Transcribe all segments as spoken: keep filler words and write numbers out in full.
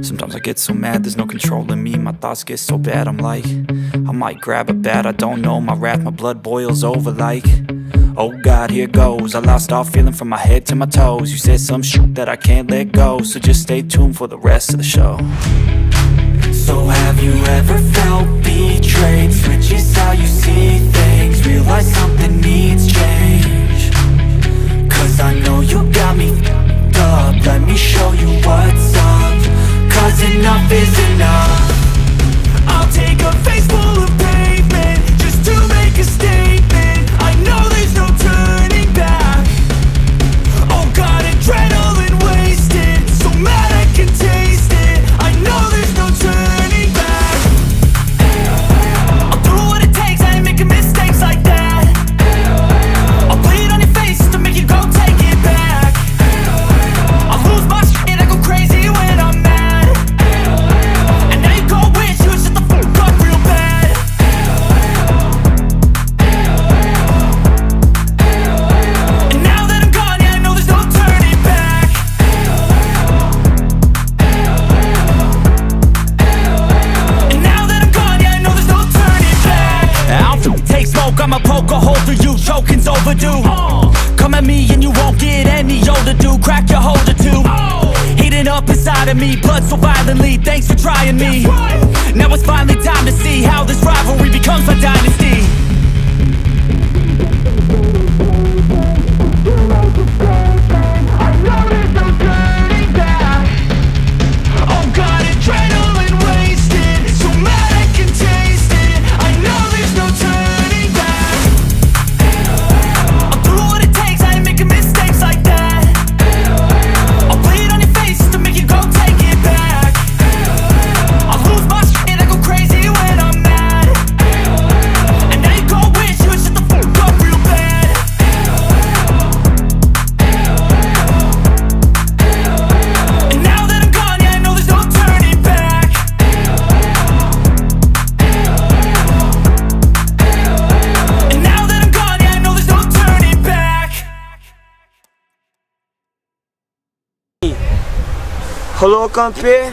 Sometimes I get so mad, there's no controlling me. My thoughts get so bad, I'm like, I might grab a bat, I don't know. My wrath, my blood boils over like, oh God, here goes. I lost all feeling from my head to my toes. You said some shit that I can't let go, so just stay tuned for the rest of the show. So have you ever felt betrayed? Switches how you see things, realize something needs change. Cause I know you got me f***ed up, let me show you what's up. Cause enough is enough. I'll take a face full of pavement just to make a statement. I know there's no turning back. Oh God, adrenaline wasted, so mad I can taste it. I know there's no turning back. I'll do what it takes, I ain't making mistakes like that. I'll bleed on your face to make you go take it back. I'll lose my shit, I go crazy when I'm mad. And now you go wish you would shut the fuck up real bad. And now that I'm gone, yeah, I know there's no turning back. And now that I'm gone, yeah, I know there's no turning back. I don't take smoke, I'ma poke a hole through you, choking's overdue. Come at me and you won't get any older, dude. Crack your holder too. Heating up inside of me, blood so violently. Thanks for trying me. Now it's finally time to see how this rivalry becomes a dynasty. I know there's no turning back. Oh God, adrenaline wasted, so mad I can taste it. I know there's no turning back. I'll do what it takes, I ain't making mistakes like that. I'll bleed on your face to make you go take it back. I'll lose my shit, I go crazy when I'm mad. And now you go wish you would shut the fuck up real bad. And now that I'm gone, yeah, I know there's no turning back. And now that I'm gone, yeah, I know there's no turning back. Rolou campê,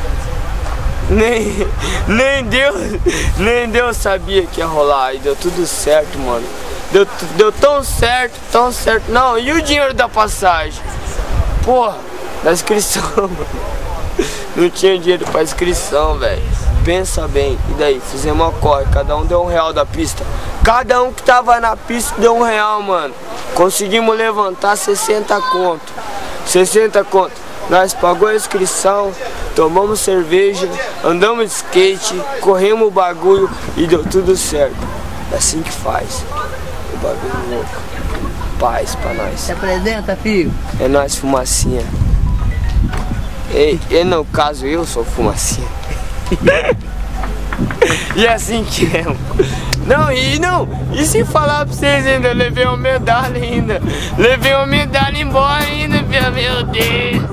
nem, nem Deus, nem Deus sabia que ia rolar, e deu tudo certo, mano. Deu, deu tão certo, tão certo. Não, e o dinheiro da passagem? Porra, da inscrição, mano. Não tinha dinheiro pra inscrição, velho. Pensa bem, e daí? Fizemos uma corre, cada um deu um real da pista. Cada um que tava na pista deu um real, mano. Conseguimos levantar sessenta conto. sessenta conto. Nós pagamos a inscrição, tomamos cerveja, andamos de skate, corremos o bagulho e deu tudo certo. É assim que faz. O bagulho louco. Paz pra nós. Se apresenta, filho. É nós, fumacinha. E, e no caso eu sou fumacinha. E é assim que é. Não, e não, e se falar pra vocês ainda, levei uma medalha ainda. Levei uma medalha embora ainda, meu Deus.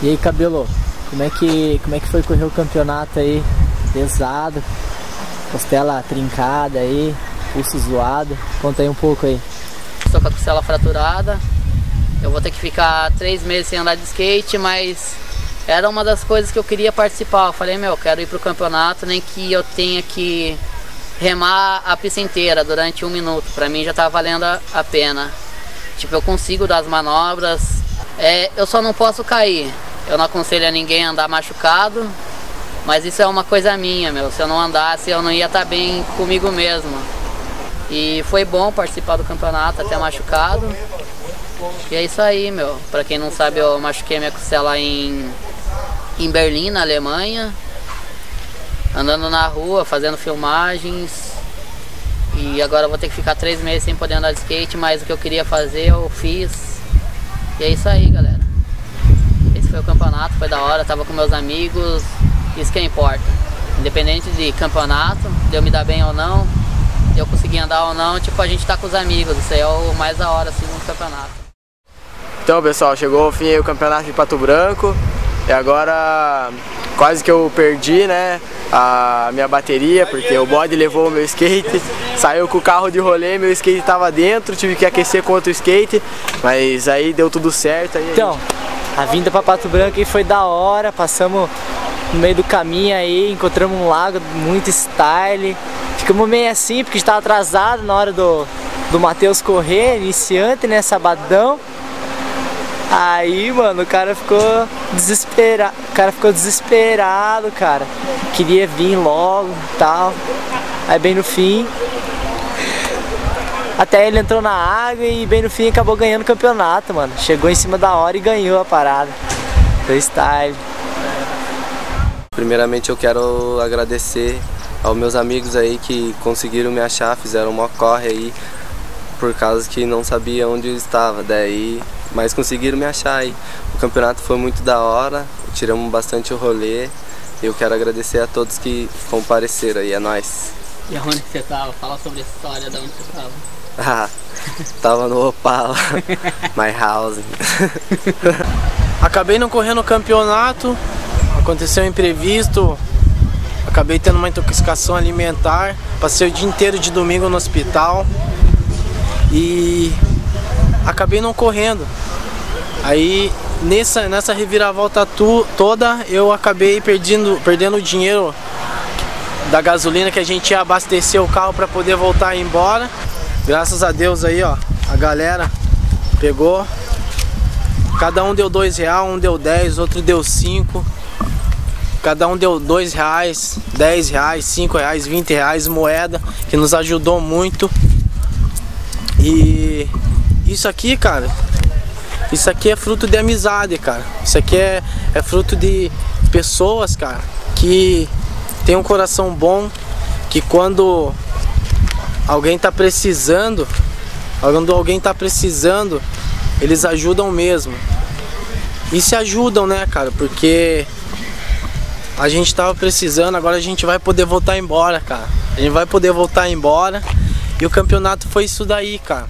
E aí, Cabelo, como é que, como é que foi correr o campeonato aí? Pesado, costela trincada aí, pulso zoado. Conta aí um pouco aí. Estou com a costela fraturada. Eu vou ter que ficar três meses sem andar de skate, mas era uma das coisas que eu queria participar. Eu falei, meu, eu quero ir pro campeonato, nem que eu tenha que remar a pista inteira durante um minuto. Pra mim já tá valendo a, a pena. Tipo, eu consigo dar as manobras, é, eu só não posso cair. Eu não aconselho a ninguém a andar machucado, mas isso é uma coisa minha, meu. Se eu não andasse, eu não ia estar bem comigo mesmo. E foi bom participar do campeonato, até machucado. E é isso aí, meu. Pra quem não sabe, eu machuquei minha costela em, em Berlim, na Alemanha. Andando na rua, fazendo filmagens. E agora eu vou ter que ficar três meses sem poder andar de skate, mas o que eu queria fazer eu fiz. E é isso aí, galera. Esse foi o campeonato, foi da hora, tava com meus amigos, isso que importa. Independente de campeonato, de eu me dar bem ou não, de eu conseguir andar ou não, tipo, a gente tá com os amigos, isso aí é o mais da hora, assim, no campeonato. Então, pessoal, chegou ao fim aí o campeonato de Pato Branco. E agora quase que eu perdi, né, a minha bateria, porque o bode levou o meu skate, saiu com o carro de rolê, meu skate tava dentro, tive que aquecer com outro skate, mas aí deu tudo certo. Aí então, a vinda pra Pato Branco aí foi da hora, passamos no meio do caminho aí, encontramos um lago muito style, ficamos meio assim porque estava atrasado na hora do, do Matheus correr, iniciante, né, sabadão. Aí, mano, o cara ficou desesperado, o cara ficou desesperado, cara. Queria vir logo e tal. Aí bem no fim, até ele entrou na água e bem no fim acabou ganhando o campeonato, mano. Chegou em cima da hora e ganhou a parada. Foi style. Primeiramente eu quero agradecer aos meus amigos aí que conseguiram me achar, fizeram uma corre aí por causa que não sabia onde eu estava, daí, mas conseguiram me achar aí. O campeonato foi muito da hora, tiramos bastante o rolê. Eu quero agradecer a todos que compareceram aí, é nóis. E aonde você tava? Fala sobre a história de onde você tava. Ah, tava no Opala, my house. Acabei não correndo o campeonato, aconteceu um imprevisto, acabei tendo uma intoxicação alimentar, passei o dia inteiro de domingo no hospital e acabei não correndo. Aí nessa, nessa reviravolta tu, toda eu acabei perdendo, perdendo o dinheiro da gasolina que a gente ia abastecer o carro para poder voltar embora. Graças a Deus aí, ó, a galera pegou. Cada um deu dois reais, um deu dez, outro deu cinco. Cada um deu dois reais, dez reais, cinco reais, vinte reais moeda, que nos ajudou muito. E isso aqui, cara, isso aqui é fruto de amizade, cara. Isso aqui é, é fruto de pessoas, cara, que tem um coração bom, que quando alguém tá precisando, quando alguém tá precisando, eles ajudam mesmo. E se ajudam, né, cara, porque a gente tava precisando, agora a gente vai poder voltar embora, cara. A gente vai poder voltar embora. E o campeonato foi isso daí, cara.